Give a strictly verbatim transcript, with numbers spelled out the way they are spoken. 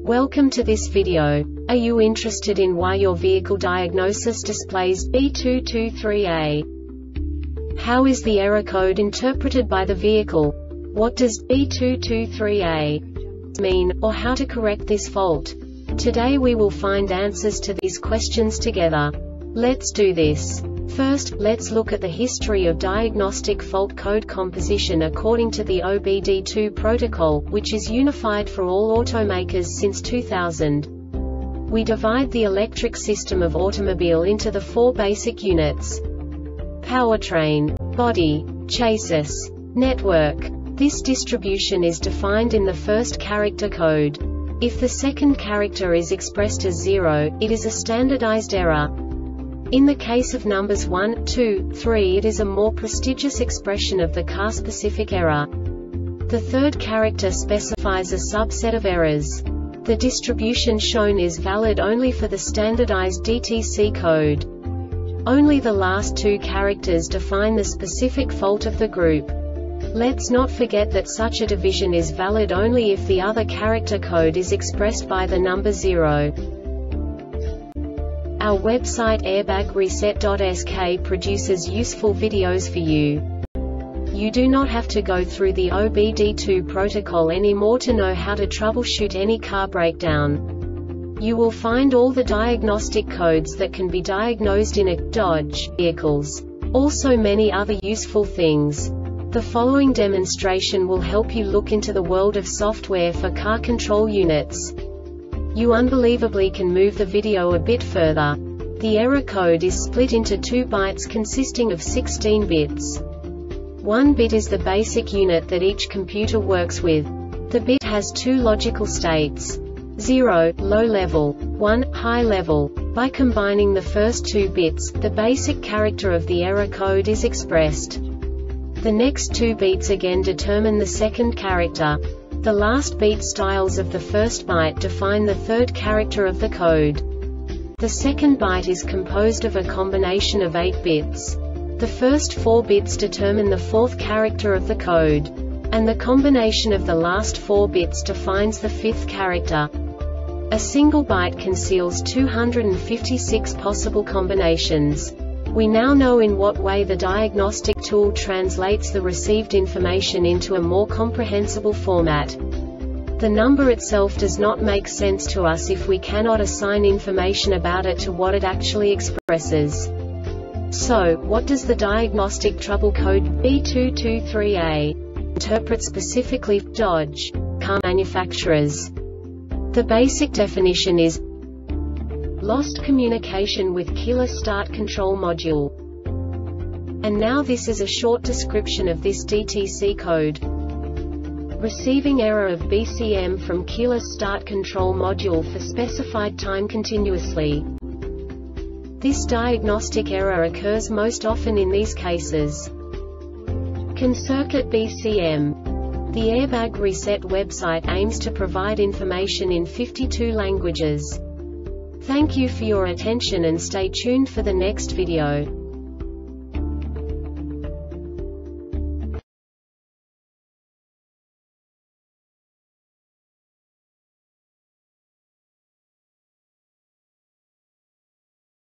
Welcome to this video. Are you interested in why your vehicle diagnosis displays B two two three A? How is the error code interpreted by the vehicle? What does B two two three A mean, or how to correct this fault? Today we will find answers to these questions together. Let's do this. First, let's look at the history of diagnostic fault code composition according to the O B D two protocol, which is unified for all automakers since two thousand. We divide the electric system of automobile into the four basic units: powertrain, body, chassis, network. This distribution is defined in the first character code. If the second character is expressed as zero, it is a standardized error. In the case of numbers one, two, three, it is a more prestigious expression of the car-specific error. The third character specifies a subset of errors. The distribution shown is valid only for the standardized D T C code. Only the last two characters define the specific fault of the group. Let's not forget that such a division is valid only if the other character code is expressed by the number zero. Our website airbag reset dot S K produces useful videos for you. You do not have to go through the O B D two protocol anymore to know how to troubleshoot any car breakdown. You will find all the diagnostic codes that can be diagnosed in a Dodge vehicles. Also many other useful things. The following demonstration will help you look into the world of software for car control units. You unbelievably can move the video a bit further. The error code is split into two bytes consisting of sixteen bits. One bit is the basic unit that each computer works with. The bit has two logical states: zero, low level, one, high level. By combining the first two bits, the basic character of the error code is expressed. The next two bits again determine the second character. The last beat styles of the first byte define the third character of the code. The second byte is composed of a combination of eight bits. The first four bits determine the fourth character of the code. And the combination of the last four bits defines the fifth character. A single byte conceals two hundred fifty-six possible combinations. We now know in what way the diagnostic tool translates the received information into a more comprehensible format. The number itself does not make sense to us if we cannot assign information about it to what it actually expresses. So, what does the diagnostic trouble code B two two three A interpret specifically for Dodge car manufacturers? The basic definition is lost communication with keyless start control module. And now this is a short description of this D T C code. Receiving error of B C M from keyless start control module for specified time continuously. This diagnostic error occurs most often in these cases. Can circuit B C M? The Airbag Reset website aims to provide information in fifty-two languages. Thank you for your attention and stay tuned for the next video.